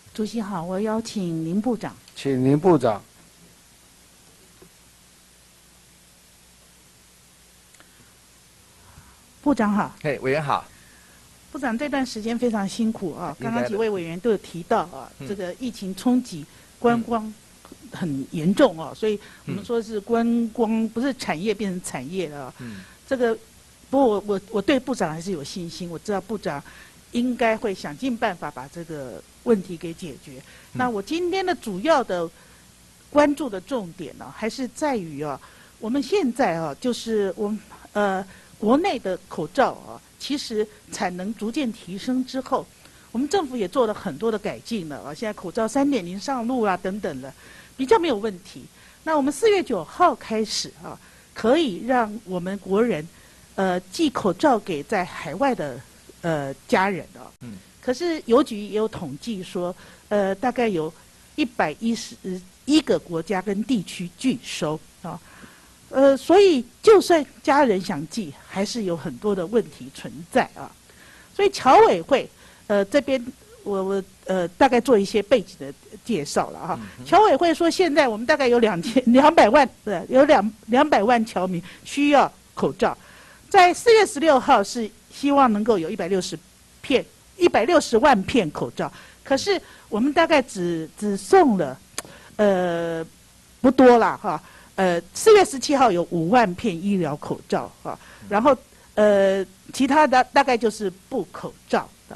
主席好，我邀请林部长。 请林部长。 部长好。 嘿，委员好。 部长这段时间非常辛苦啊，刚刚几位委员都有提到啊，这个疫情冲击观光很严重啊，所以我们说是观光不是产业变成产业了啊。这个不过我对部长还是有信心，我知道部长应该会想尽办法把这个问题给解决。那我今天的主要的关注的重点呢，还是在于啊，我们现在啊，就是我们国内的口罩啊，其实产能逐渐提升之后，我们政府也做了很多的改进了啊。现在口罩3.0上路啊，等等的，比较没有问题。那我们4月9号开始啊，可以让我们国人寄口罩给在海外的家人啊。可是邮局也有统计说，大概有111个国家跟地区拒收啊。所以就算家人想寄，还是有很多的问题存在啊。所以侨委会这边我大概做一些背景的介绍了哈。侨委会说，现在我们大概有200万有200万侨民需要口罩，在4月16号是希望能够有160万片口罩，可是我们大概只送了不多啦哈。4月17号有5万片医疗口罩啊，然后其他的大概就是布口罩的。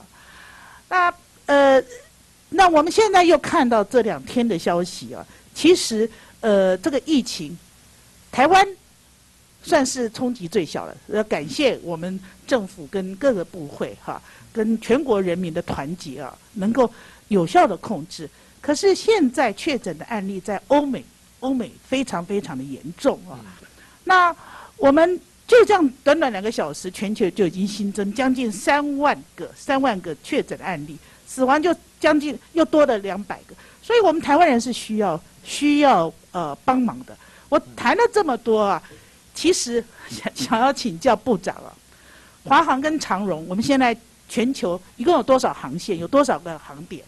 那我们现在又看到这2天的消息啊，其实这个疫情，台湾算是冲击最小了。要感谢我们政府跟各个部会哈，跟全国人民的团结啊，能够有效的控制。可是现在确诊的案例在欧美非常非常的严重啊。那我们就这样短短2个小时，全球就已经新增将近3万个确诊案例，死亡就将近又多了200个，所以我们台湾人是需要帮忙的。我谈了这么多啊，其实想要请教部长啊，华航跟长荣，我们现在全球一共有多少航线，有多少个航点？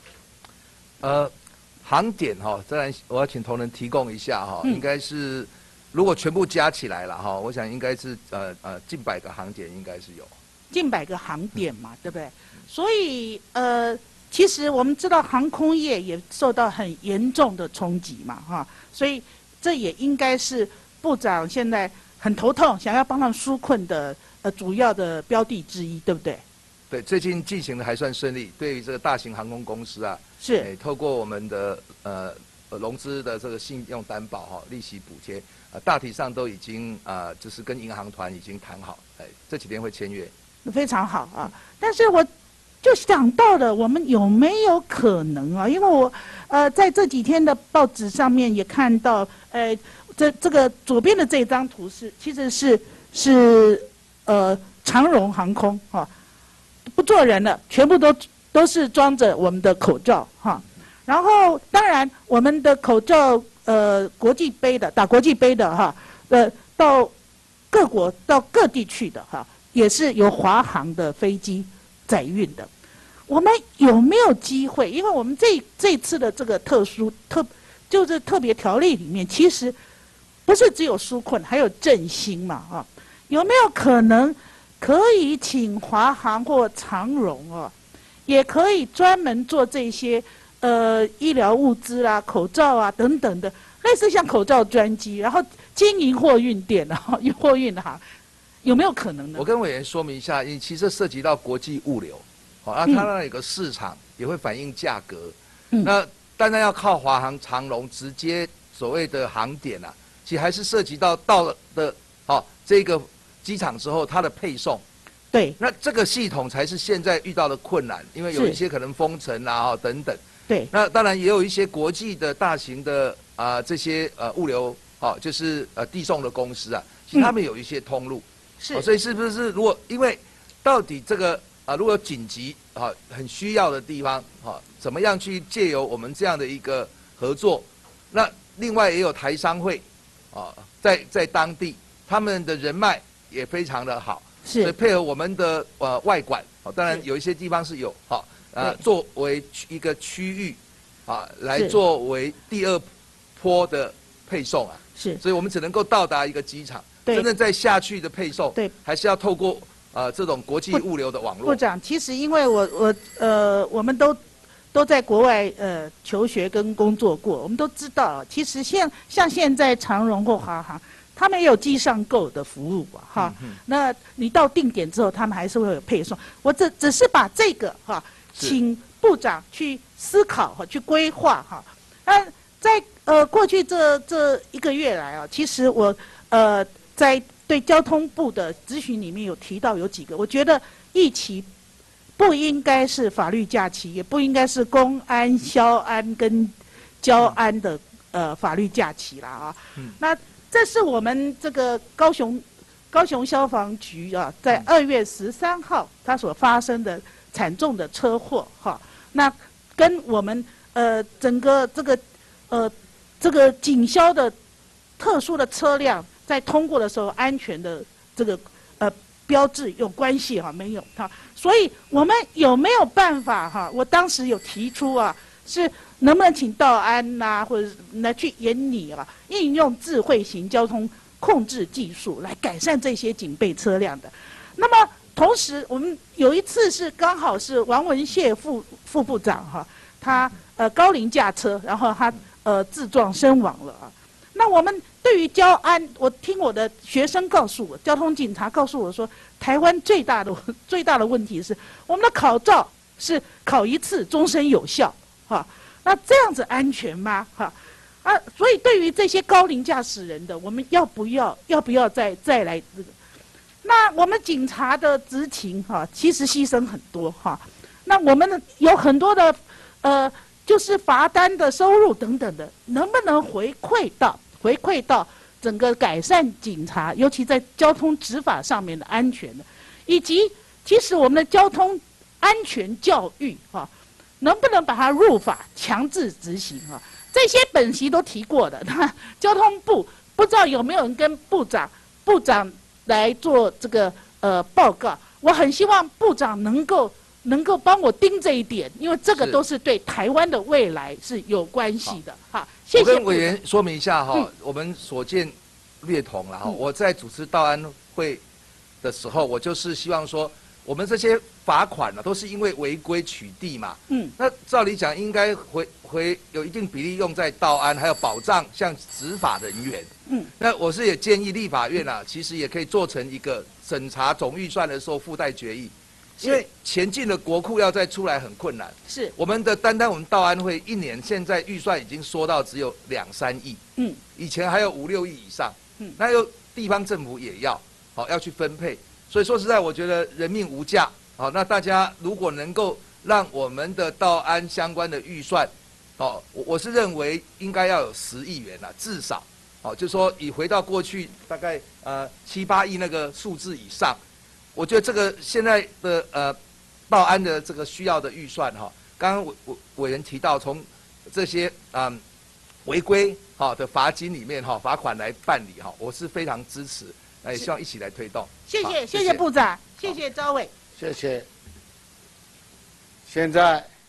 航点哈，当然我要请同仁提供一下哈，应该是如果全部加起来了哈，我想应该是近100个航点应该是有。 近100个航点嘛，对不对？所以其实我们知道航空业也受到很严重的冲击嘛哈，所以这也应该是部长现在很头痛，想要帮他们纾困的主要的标的之一，对不对？ 对，最近进行的还算顺利。对于这个大型航空公司啊， 是透过我们的融资的这个信用担保哈，利息补贴，大体上都已经就是跟银行团已经谈好，这几天会签约。 非常好啊，但是我就想到了，我们有没有可能啊？因为我在这几天的报纸上面也看到，这个左边的这张图其实是长荣航空哈。不做人了，全部都是装着我们的口罩哈。然后当然我们的口罩国际杯的打国际杯的哈，到各国到各地去的哈，也是由华航的飞机载运的。我们有没有机会？因为我们这次的这个就是特别条例里面，其实不是只有纾困，还有振兴嘛啊？有没有可能？可以请华航或长荣啊，也可以专门做这些医疗物资啦、口罩啊等等的，类似像口罩专机，然后经营货运店啊、货运行，有没有可能呢？ 我跟委员说明一下，因为其实涉及到国际物流，它那有个市场也会反映价格。那单单要靠华航、长荣直接所谓的航点啊，其实还是涉及到了的这个机场之后，它的配送， 对， 那这个系统才是现在遇到的困难，因为有一些可能封城啊等等。 对， 那当然也有一些国际的大型的这些物流就是递送的公司啊，其实他们有一些通路。是，所以是不是如果因为到底这个如果紧急很需要的地方怎么样去借由我们这样的一个合作？那另外也有台商会在当地他们的人脉也非常的好，所以配合我们的外管，当然有一些地方是有作为一个区域来作为第2波的配送啊。 是， 所以我们只能够到达一个机场，真正再下去的配送，还是要透过这种国际物流的网络。 部长，其实因为我们都在国外求学跟工作过，我们都知道，其实像现在长荣或华航，他们也有机上购的服务哈。那你到定点之后，他们还是会有配送。我只是把这个请部长去思考去规划哈。那在过去这1个月来其实我在对交通部的咨询里面有提到有几个，我觉得疫期不应该是法律假期，也不应该是公安、消安跟交安的法律假期啦那这是我们这个高雄消防局在2月13号它所发生的惨重的车祸那跟我们整个这个警消的特殊的车辆在通过的时候安全的这个标志有关系没有所以我们有没有办法我当时有提出是能不能请道安或者来去研拟应用智慧型交通控制技术来改善这些警备车辆的。那么同时我们有一次是刚好是王文谢副部长他高龄驾车，然后他自撞身亡了那我们对于交安，我听我的学生告诉我，交通警察告诉我说，台湾最大的问题是我们的考照是考1次终身有效那这样子安全吗所以对于这些高龄驾驶人的，我们要不要再来这个？那我们警察的执勤其实牺牲很多那我们有很多的就是罚单的收入等等的，能不能回馈到整个改善警察，尤其在交通执法上面的安全的，以及其实我们的交通安全教育能不能把它入法强制执行这些本席都提过的，那交通部不知道有没有人跟部长来做这个报告？我很希望部长能够帮我盯这一点，因为这个都是对台湾的未来是有关系的谢谢。 我跟委员说明一下我们所见略同了我在主持道安会的时候，我就是希望说，我们这些罚款都是因为违规取缔嘛那照理讲应该回有一定比例用在道安，还有保障像执法人员那我是也建议立法院其实也可以做成一个审查总预算的时候附带决议，因为钱进了国库要再出来很困难。是我们的单我们道安会1年现在预算已经缩到只有2-3亿以前还有5-6亿以上那又地方政府也要去分配，所以说实在我觉得人命无价那大家如果能够让我们的道安相关的预算我是认为应该要有10亿元至少就是说以回到过去大概7-8亿那个数字以上，我觉得这个现在的道安的这个需要的预算刚刚委员提到从这些违规的罚金里面罚款来办理我是非常支持，也希望一起来推动。 谢谢部长，谢谢赵委， 谢谢。现在